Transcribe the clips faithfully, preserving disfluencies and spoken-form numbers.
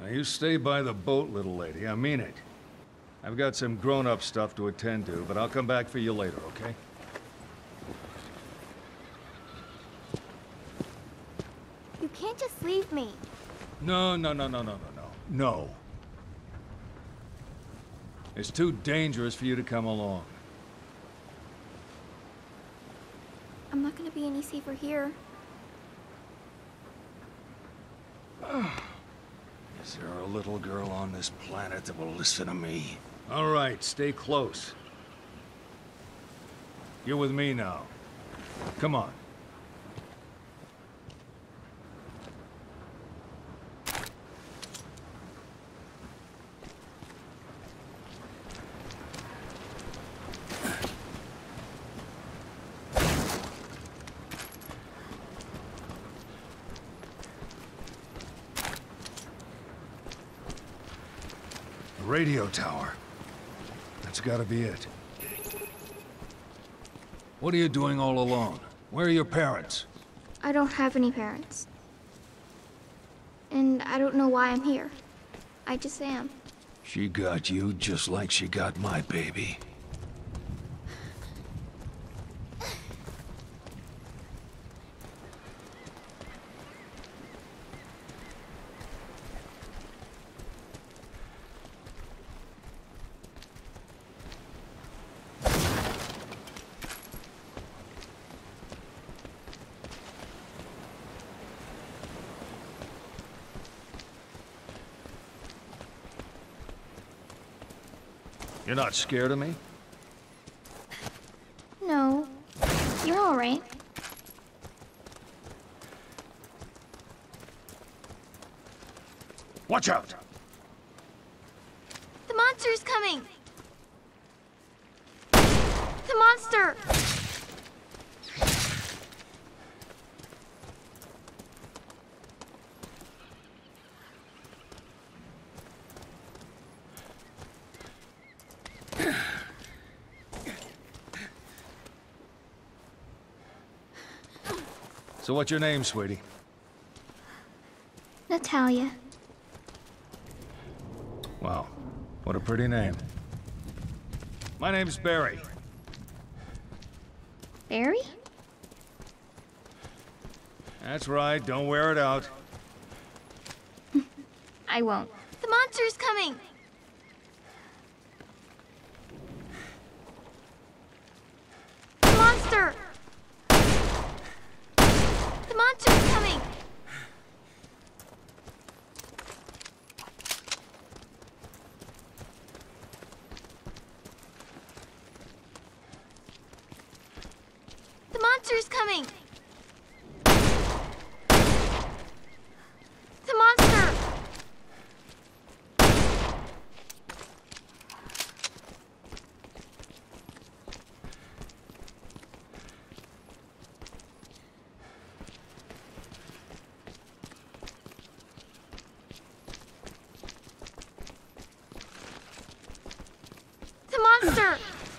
Now you stay by the boat, little lady. I mean it. I've got some grown-up stuff to attend to, but I'll come back for you later, okay? You can't just leave me. No, no, no, no, no, no, no. No. It's too dangerous for you to come along. I'm not gonna be any safer here. Is there a little girl on this planet that will listen to me? All right, stay close. You're with me now. Come on. Radio tower. That's gotta be it. What are you doing all alone? Where are your parents? I don't have any parents. And I don't know why I'm here. I just am. She got you just like she got my baby. You're not scared of me? No. You're all right. Watch out! The monster's coming! The monster! So what's your name, sweetie? Natalia. Wow, what a pretty name. My name's Barry. Barry? That's right, don't wear it out. I won't. The monster's coming! The monster! The monster's coming! The monster's coming! The monster! The monster!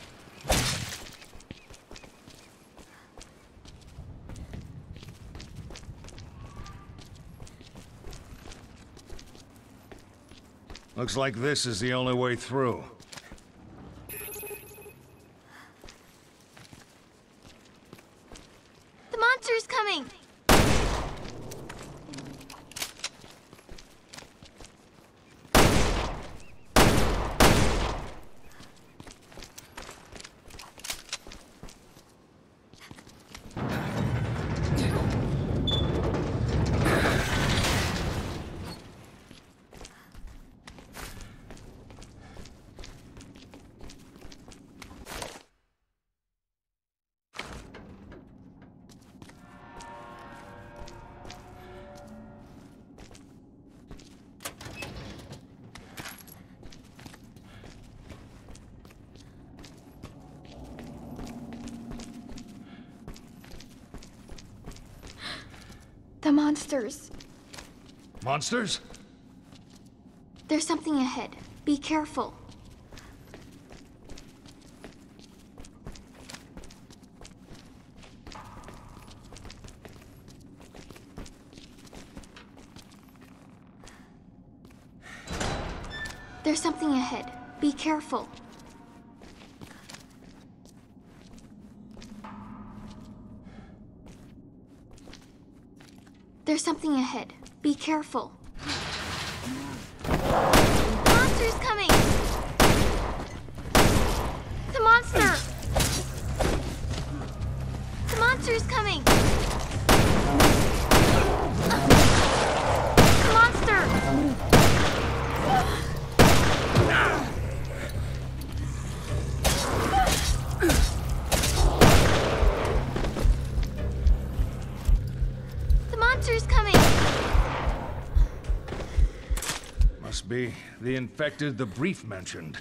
Looks like this is the only way through. The monster's coming! The monsters. Monsters? There's something ahead. Be careful. There's something ahead. Be careful. There's something ahead. Be careful. The monster's coming! The monster! The monster's coming! The monster! The monster's coming! Must be the infected the brief mentioned.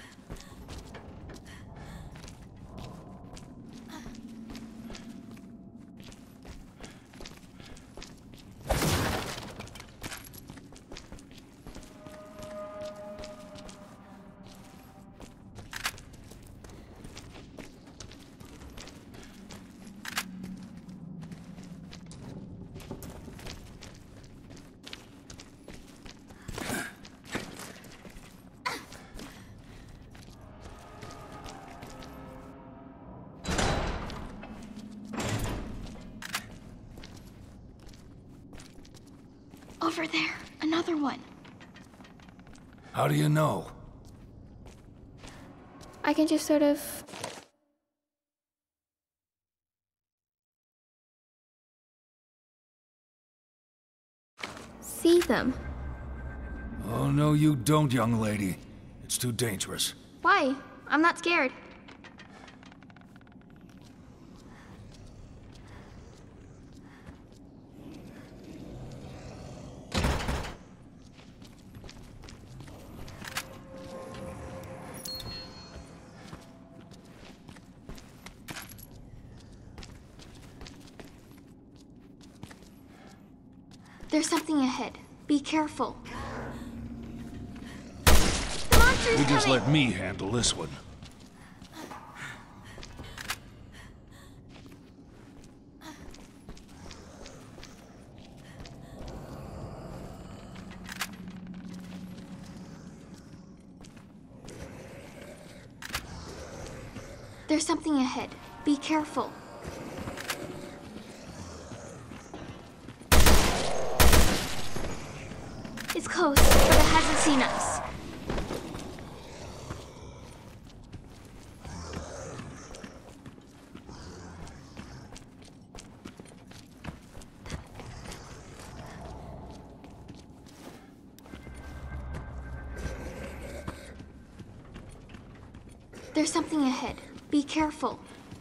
Over there, another one. How do you know? I can just sort of... see them. Oh, no, you don't, young lady. It's too dangerous. Why? I'm not scared. There's something ahead. Be careful. The monster's You just coming! let me handle this one. There's something ahead. Be careful. It's close, but it hasn't seen us. There's something ahead. Be careful.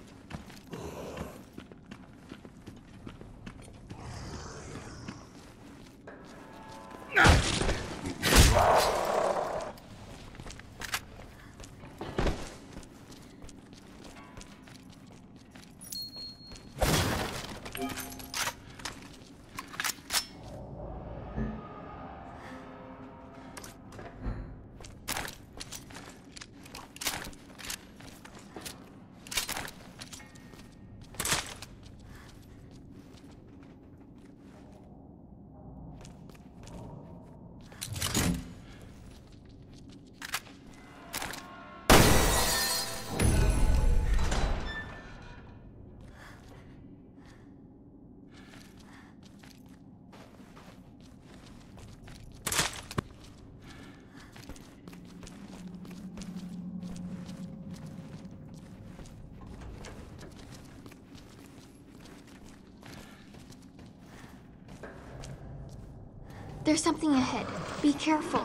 There's something ahead. Be careful.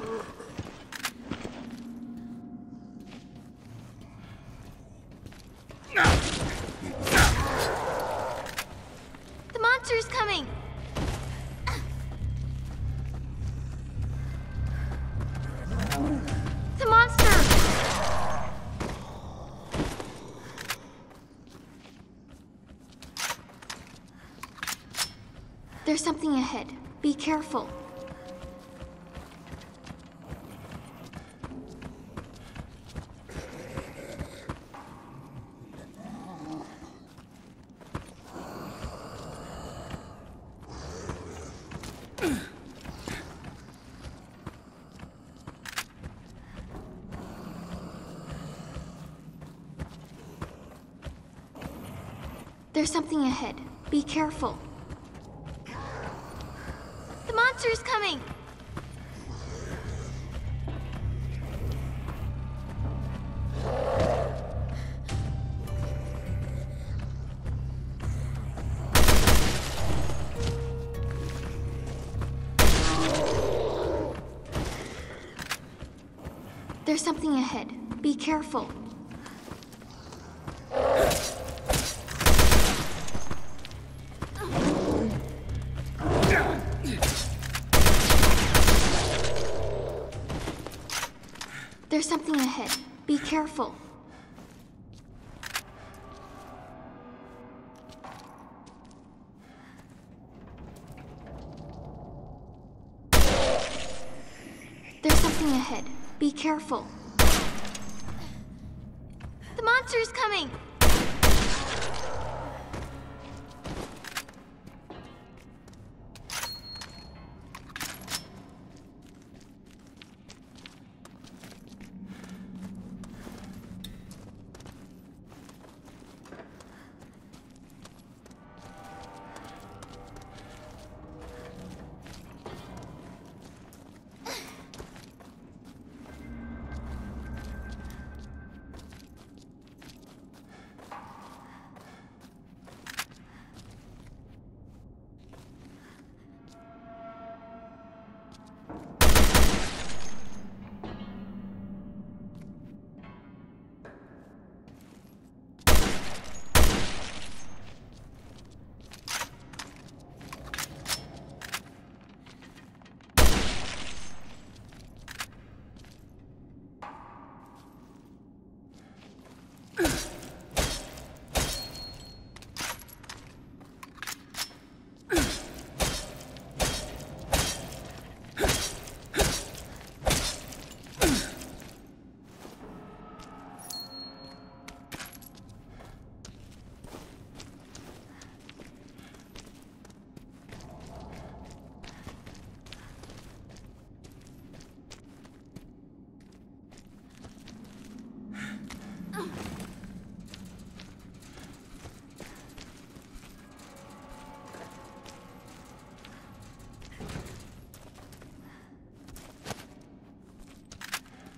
The monster's coming! The monster! There's something ahead. Be careful. There's something ahead. Be careful. The monster's coming! There's something ahead. Be careful. There's something ahead. Be careful. There's something ahead. Be careful. The monster's coming!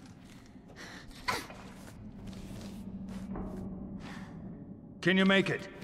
Can you make it?